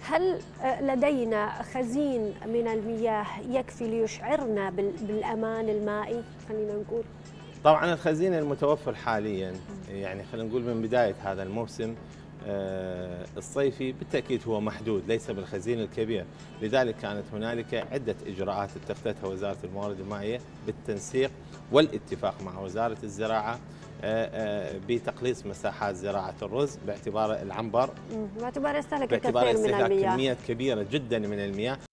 هل لدينا خزين من المياه يكفي ليشعرنا بالأمان المائي؟ خلينا نقول. طبعا الخزين المتوفر حاليا، يعني خلينا نقول من بداية هذا الموسم الصيفي بالتأكيد هو محدود، ليس بالخزين الكبير. لذلك كانت هنالك عدة إجراءات اتخذتها وزارة الموارد المائية بالتنسيق والاتفاق مع وزارة الزراعة بتقليص مساحات زراعة الرز باعتبار العنبر، باعتبار يستهلك باعتبار الكثير من استهلاك المياه. كميات كبيرة جدا من المياه.